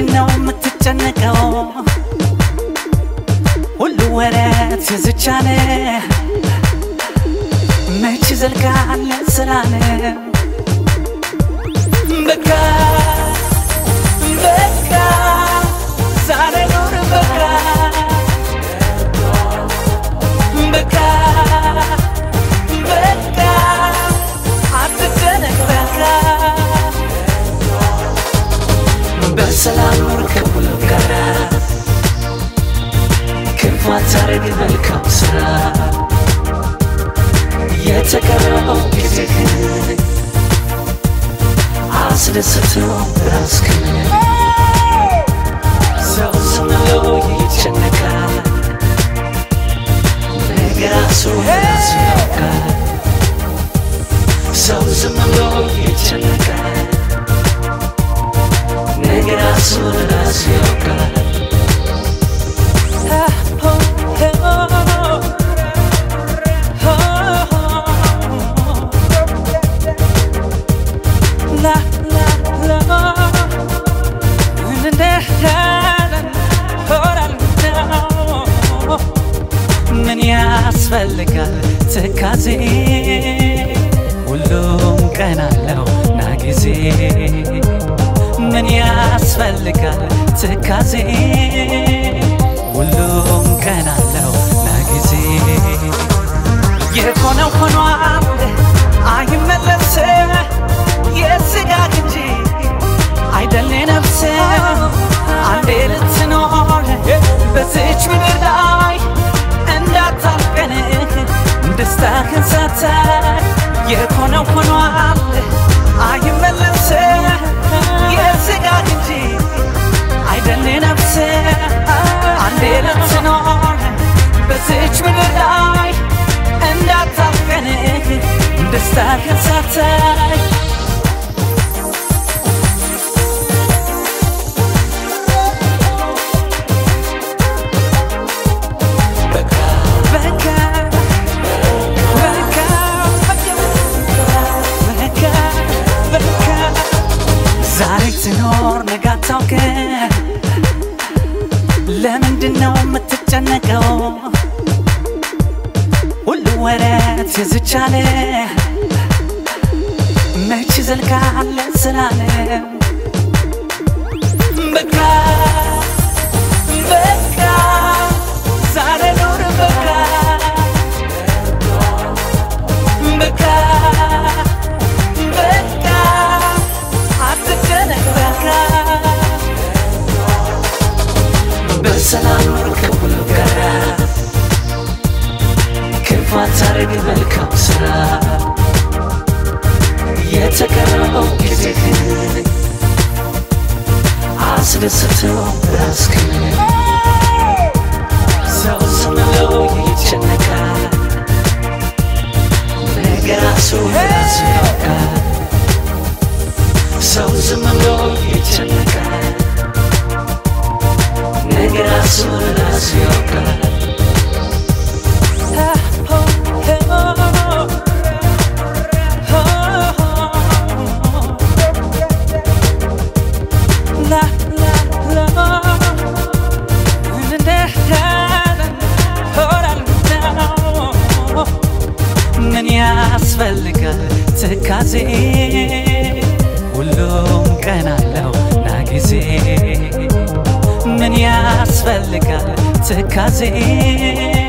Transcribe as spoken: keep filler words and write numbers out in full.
ምንድነው የምትጨነቀው ሁሉ ወረት ይዝቻለ መች ዘልቃለ ስራነ በቃ በቃ ዛሬ ኑር በቃ በቃ በቃ አትጨነቅ በቃ በሰላም ኑር ከሁሉ ጋር ክፉ አታርግ መልካም ስራ የተቀረበው ጊዜህን አስደስተው ራስህን ሰው ዝም ብሎ ይጨነቃል ነገር ራሱን ራሱ ያውቃል ሰው ዝም ብሎ ይጨነቃል ነገር ራሱን ራሱ ያውቃል من ياسفلقال تكازي ولوم كان لو ناقزي من ياسفلقال تكازي ولوم كان لو ناقزي يكونو كونو عمد عايم ملبسه يسقاك انجي عيدلي نفسه عندي لتنور بسيج من الداي دستاكن ساتاي يكونو كونو عمد عايم ملبسه يسقاك انجي عيدلي نفسه عندي لتنور بسيج من الداي دستاكن ساتاي تنور نقاطعك لمندنو متتجنقو ولو ورات يزجالي ميش زلقا على سلالي بكا بكا زاري نور بكا بكا بسلام نور كل قرا كيف أتارق ملكم سرا يتقربوا كذهن عصر ستو راسكن سو زملو يتشنكا نقراسو راسيوكا سو زملو يتشنكا Grasul rasioka La la la من ياسفلقال تكازي ولوم كان لو ناقزي من ياسفلقال تكازي